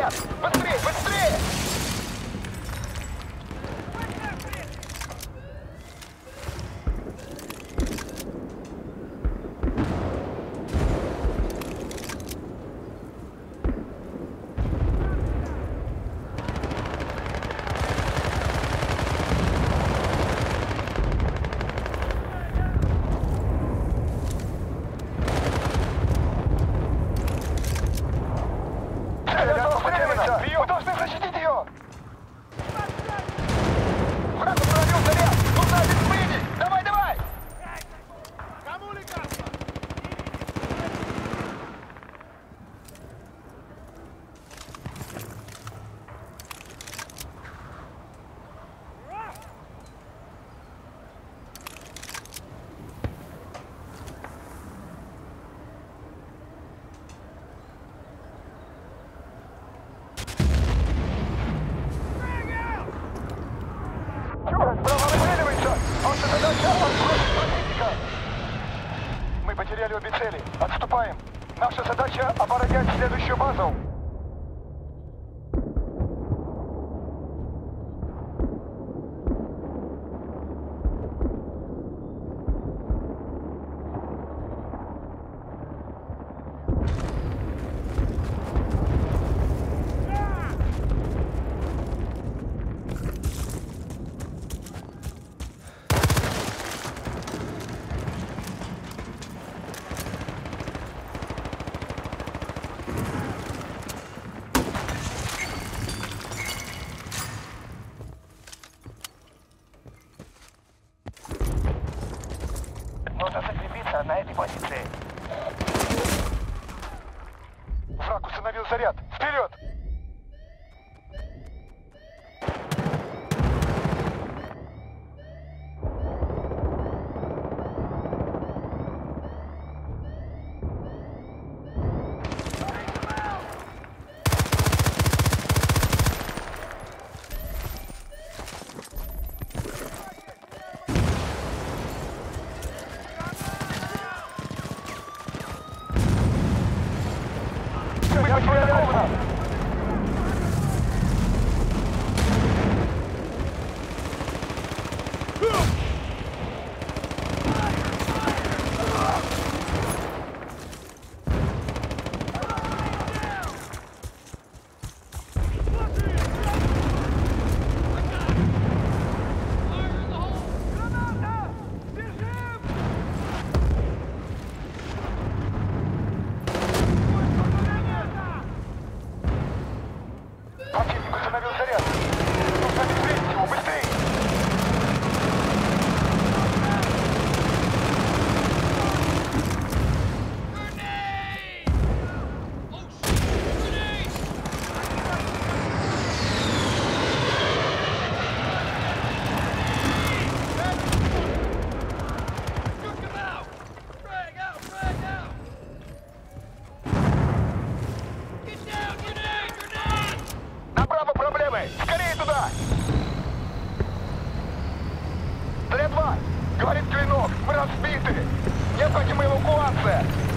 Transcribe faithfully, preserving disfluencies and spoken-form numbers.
заряд! Быстрее, быстрее! Вы должны защитить ее! Враг установил заряд! Нужно обезвредить! Давай, давай! Кому лекарство? Мы потеряли обе цели. Отступаем. Наша задача — оборонять следующую базу. Нужно закрепиться на этой позиции. Враг установил заряд. Вперед! Мы потеряли окна! Противник установил заряд. Нужно обезвредить его быстрее. Направо проблемы! Скорее туда! Заряд два! Говорит Клинок, мы разбиты! Необходима эвакуация!